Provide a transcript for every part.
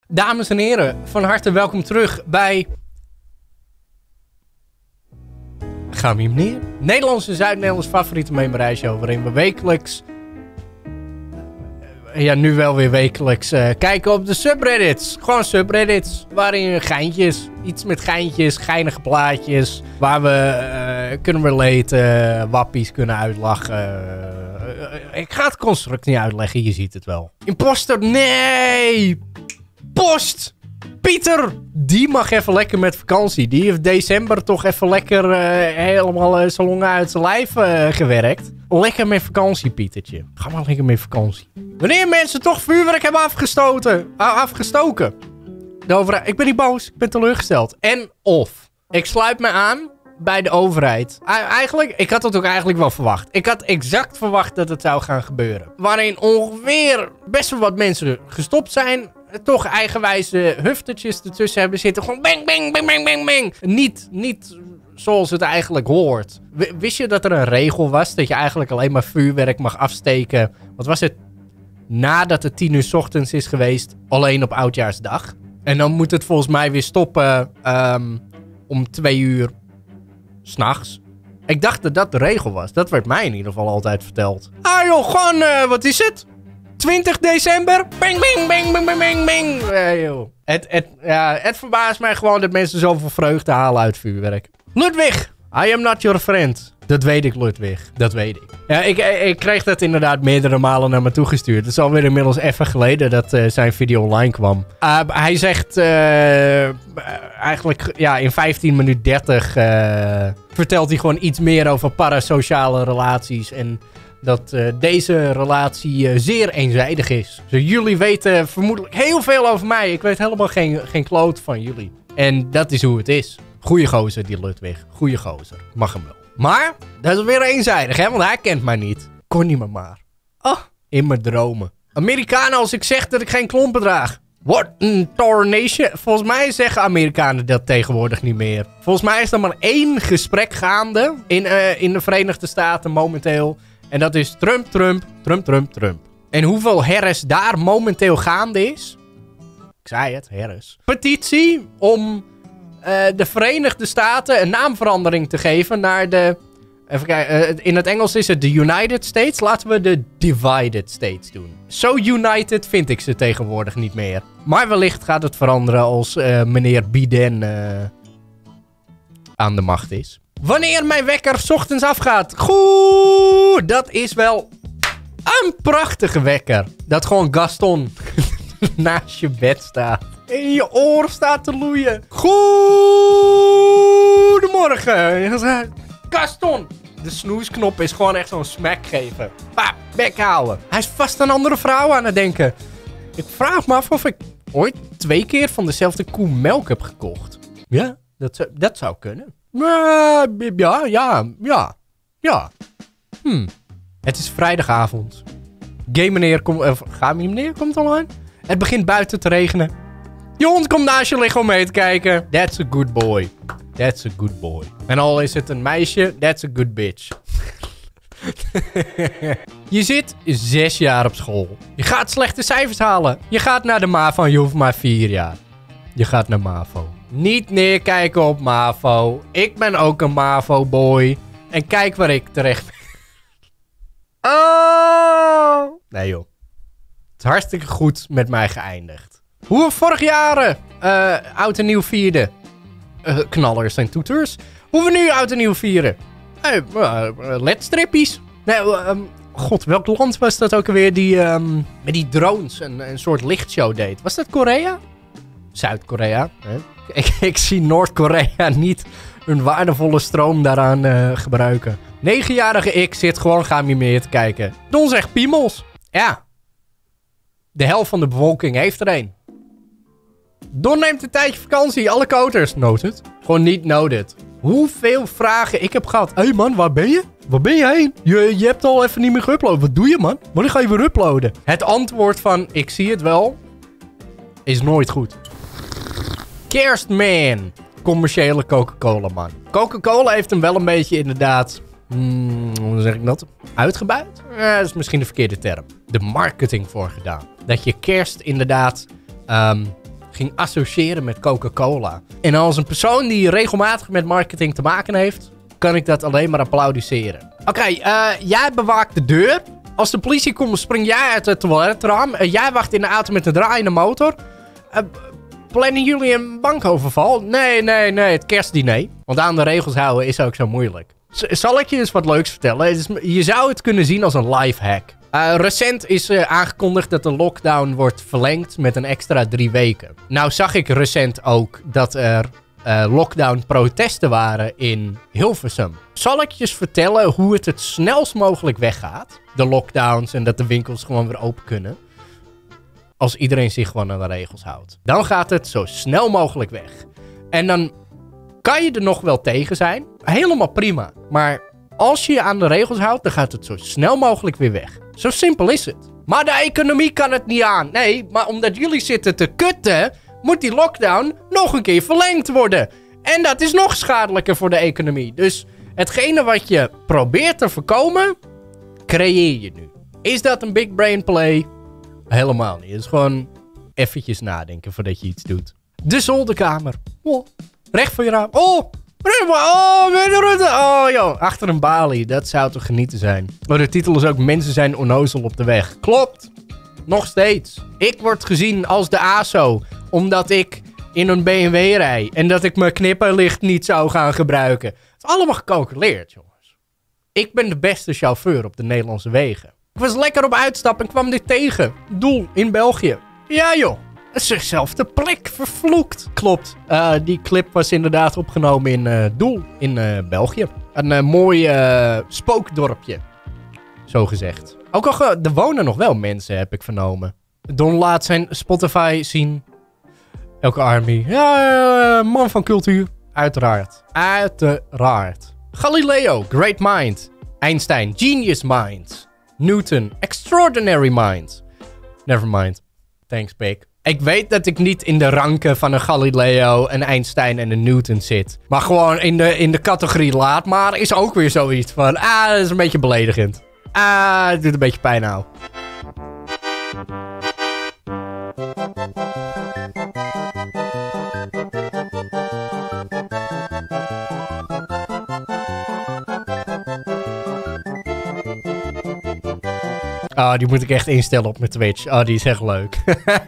Dames en heren, van harte welkom terug bij... Gaan we hier neer? Nederlandse Zuid-Nederlands favoriete memorijshow, waarin we wekelijks... Ja, nu wel weer wekelijks kijken op de subreddits. Gewoon subreddits, waarin geintjes, iets met geintjes, geinige plaatjes, waar we kunnen relaten, wappies kunnen uitlachen. Ik ga het construct niet uitleggen, je ziet het wel. Imposter, nee! Post! Pieter! Die mag even lekker met vakantie. Die heeft december toch even lekker helemaal zijn longen uit zijn lijf gewerkt. Lekker met vakantie, Pietertje. Ga maar lekker met vakantie. Wanneer mensen toch vuurwerk hebben afgestoken. De overheid. Ik ben niet boos. Ik ben teleurgesteld. En of. Ik sluit me aan bij de overheid. Eigenlijk, ik had het ook eigenlijk wel verwacht. Ik had exact verwacht dat het zou gaan gebeuren. Waarin ongeveer best wel wat mensen gestopt zijn. Toch eigenwijze huftertjes ertussen hebben zitten. Gewoon bang, bang, bang, bang, bang, bang. Niet zoals het eigenlijk hoort. Wist je dat er een regel was dat je eigenlijk alleen maar vuurwerk mag afsteken? Wat was het? Nadat het 10 uur 's ochtends is geweest. Alleen op Oudjaarsdag. En dan moet het volgens mij weer stoppen om 2 uur 's nachts. Ik dacht dat dat de regel was. Dat werd mij in ieder geval altijd verteld. Ah joh, gewoon, wat is het? 20 december. Bang, bang, bang, bang, bang, bang, bang. Joh. Het verbaast mij gewoon dat mensen zoveel vreugde halen uit vuurwerk. Ludwig, I am not your friend. Dat weet ik, Ludwig. Dat weet ik. Ja, ik kreeg dat inderdaad meerdere malen naar me toegestuurd. Het is alweer inmiddels even geleden dat zijn video online kwam. Hij zegt eigenlijk ja, in 15 minuten 30 vertelt hij gewoon iets meer over parasociale relaties. En dat deze relatie zeer eenzijdig is. Dus jullie weten vermoedelijk heel veel over mij. Ik weet helemaal geen kloot van jullie. En dat is hoe het is. Goeie gozer, die Ludwig. Goeie gozer. Mag hem wel. Maar, dat is weer eenzijdig, hè? Want hij kent mij niet. Kon niet meer maar. Oh, in mijn dromen. Amerikanen, als ik zeg dat ik geen klompen draag. What in tarnation? Volgens mij zeggen Amerikanen dat tegenwoordig niet meer. Volgens mij is er maar 1 gesprek gaande in de Verenigde Staten momenteel. En dat is Trump, Trump, Trump, Trump, Trump. En hoeveel herres daar momenteel gaande is? Ik zei het, herres. Petitie om de Verenigde Staten een naamverandering te geven naar de... Even kijken, in het Engels is het de United States. Laten we de Divided States doen. Zo united vind ik ze tegenwoordig niet meer. Maar wellicht gaat het veranderen als meneer Biden aan de macht is. Wanneer mijn wekker 's ochtends afgaat. Goed, dat is wel een prachtige wekker. Dat gewoon Gaston naast je bed staat. In je oor staat te loeien. Goedemorgen. Gaston. De snoesknop is gewoon echt zo'n smack geven. Pa, bek houden. Hij is vast een andere vrouw aan het denken. Ik vraag me af of ik ooit 2 keer van dezelfde koe melk heb gekocht. Ja, dat zou kunnen. Ja. Het is vrijdagavond. Meneer komt online. Het begint buiten te regenen. Je hond komt naast je liggen om mee te kijken. That's a good boy. That's a good boy. En al is het een meisje, that's a good bitch. Je zit 6 jaar op school. Je gaat slechte cijfers halen. Je gaat naar de MAVO en je hoeft maar 4 jaar. Je gaat naar MAVO. Niet neerkijken op MAVO. Ik ben ook een MAVO-boy. En kijk waar ik terecht ben. Oh! Nee joh. Het is hartstikke goed met mij geëindigd. Hoe we vorig jaar oud en nieuw vierden. Knallers en toeters. Hoe we nu oud en nieuw vieren. LED-strippies. Nee, god, welk land was dat ook alweer die met die drones een soort lichtshow deed? Was dat Korea? Zuid-Korea. Ik zie Noord-Korea niet een waardevolle stroom daaraan gebruiken. 9-jarige ik zit gewoon meer te kijken. Don zegt piemels. Ja. De helft van de bevolking heeft er een. Don neemt een tijdje vakantie. Alle koters. Noted. Gewoon niet noted. Hoeveel vragen ik heb gehad. Hé man, waar ben je? Waar ben je heen? Je hebt al even niet meer geüpload. Wat doe je man? Wanneer ga je weer uploaden? Het antwoord van ik zie het wel is nooit goed. Kerstman. Commerciële Coca-Cola man. Coca-Cola heeft hem wel een beetje inderdaad... hoe zeg ik dat? Uitgebuit? Dat is misschien de verkeerde term. De marketing voor gedaan. Dat je kerst inderdaad ging associëren met Coca-Cola. En als een persoon die regelmatig met marketing te maken heeft, kan ik dat alleen maar applaudisseren. Oké, jij bewaakt de deur. Als de politie komt, spring jij uit het toiletraam. Jij wacht in de auto met een draaiende motor. Plannen jullie een bankoverval? Nee, het kerstdiner. Want aan de regels houden is ook zo moeilijk. Zal ik je eens wat leuks vertellen? Je zou het kunnen zien als een lifehack. Recent is aangekondigd dat de lockdown wordt verlengd met een extra 3 weken. Nou zag ik recent ook dat er lockdown-protesten waren in Hilversum. Zal ik je eens vertellen hoe het snelst mogelijk weggaat? De lockdowns en dat de winkels gewoon weer open kunnen. Als iedereen zich gewoon aan de regels houdt. Dan gaat het zo snel mogelijk weg. En dan kan je er nog wel tegen zijn. Helemaal prima. Maar als je je aan de regels houdt, dan gaat het zo snel mogelijk weer weg. Zo simpel is het. Maar de economie kan het niet aan. Nee, maar omdat jullie zitten te kutten, moet die lockdown nog een keer verlengd worden. En dat is nog schadelijker voor de economie. Dus hetgene wat je probeert te voorkomen, creëer je nu. Is dat een big brain play? Helemaal niet. Het is gewoon eventjes nadenken voordat je iets doet. De zolderkamer. Oh, recht voor je raam. Oh, joh. Achter een balie. Dat zou toch genieten zijn. Maar de titel is ook mensen zijn onnozel op de weg. Klopt. Nog steeds. Ik word gezien als de ASO. Omdat ik in een BMW rij. En dat ik mijn knipperlicht niet zou gaan gebruiken. Het is allemaal gecalculeerd, jongens. Ik ben de beste chauffeur op de Nederlandse wegen. Ik was lekker op uitstap en kwam dit tegen. Doel in België. Ja, joh. Zichzelfde plek, vervloekt. Klopt. Die clip was inderdaad opgenomen in Doel in België. Een mooi spookdorpje. Zo gezegd. Ook al, er wonen nog wel mensen, heb ik vernomen. Don laat zijn Spotify zien. Elke army. Ja, man van cultuur. Uiteraard. Uiteraard. Galileo, great mind. Einstein, genius mind. Newton, extraordinary mind. Nevermind. Thanks, Pik. Ik weet dat ik niet in de ranken van een Galileo, een Einstein en een Newton zit. Maar gewoon in de categorie laat maar is ook weer zoiets van... dat is een beetje beledigend. Het doet een beetje pijn nou. Die moet ik echt instellen op mijn Twitch. Die is echt leuk.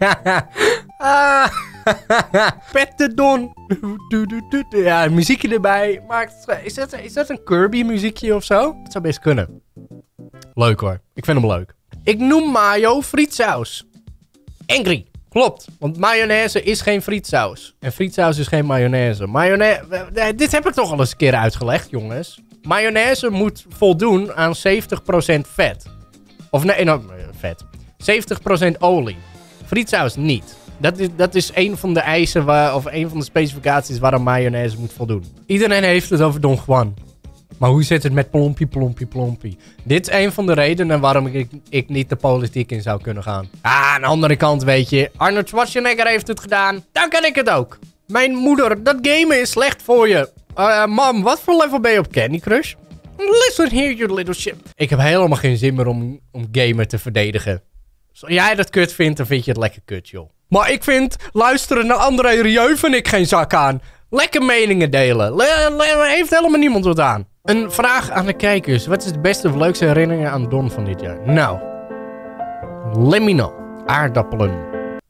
Pette Don. Ja, muziekje erbij. Maar is dat een Kirby muziekje of zo? Dat zou best kunnen. Leuk hoor. Ik vind hem leuk. Ik noem mayo frietsaus. Angry. Klopt. Want mayonaise is geen frietsaus. En frietsaus is geen mayonaise. Dit heb ik toch al eens een keer uitgelegd, jongens. Mayonaise moet voldoen aan 70% vet. Of nee, vet. 70% olie. Frietsaus niet. Dat is een van de eisen of een van de specificaties waar een mayonaise moet voldoen. Iedereen heeft het over Don Juan. Maar hoe zit het met plompie? Dit is een van de redenen waarom ik niet de politiek in zou kunnen gaan. Aan de andere kant weet je, Arnold Schwarzenegger heeft het gedaan. Dan kan ik het ook. Mijn moeder, dat gamen is slecht voor je. Mam, wat voor level ben je op Candy Crush? Listen here, you little shit. Ik heb helemaal geen zin meer om gamer te verdedigen. Als jij dat kut vindt, dan vind je het lekker kut, joh. Maar ik vind luisteren naar André Rieu vind ik geen zak aan. Lekker meningen delen. Heeft helemaal niemand wat aan. Een vraag aan de kijkers. Wat is de beste of leukste herinneringen aan Don van dit jaar? Nou. Let me know. Aardappelen.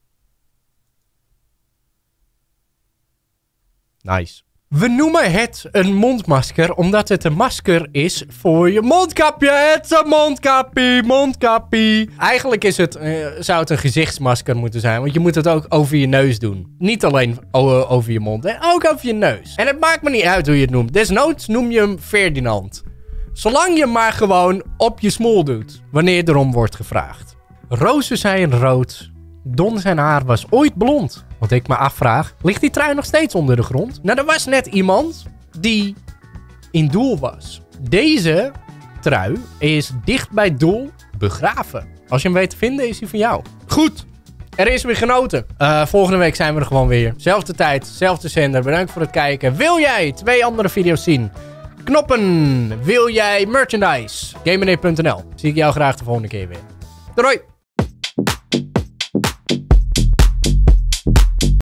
Nice. We noemen het een mondmasker, omdat het een masker is voor je mondkapje. Het is een mondkapie. Eigenlijk zou het een gezichtsmasker moeten zijn, want je moet het ook over je neus doen. Niet alleen over je mond, ook over je neus. En het maakt me niet uit hoe je het noemt. Desnoods noem je hem Ferdinand. Zolang je maar gewoon op je smoel doet, wanneer erom wordt gevraagd. Rozen zijn rood. Don zijn haar was ooit blond. Wat ik me afvraag, ligt die trui nog steeds onder de grond? Nou, er was net iemand die in Doel was. Deze trui is dicht bij Doel begraven. Als je hem weet te vinden, is hij van jou. Goed, er is weer genoten. Volgende week zijn we er gewoon weer. Zelfde tijd, zelfde zender. Bedankt voor het kijken. Wil jij 2 andere video's zien? Knoppen. Wil jij merchandise? Gamernet.nl. Zie ik jou graag de volgende keer weer. Doei!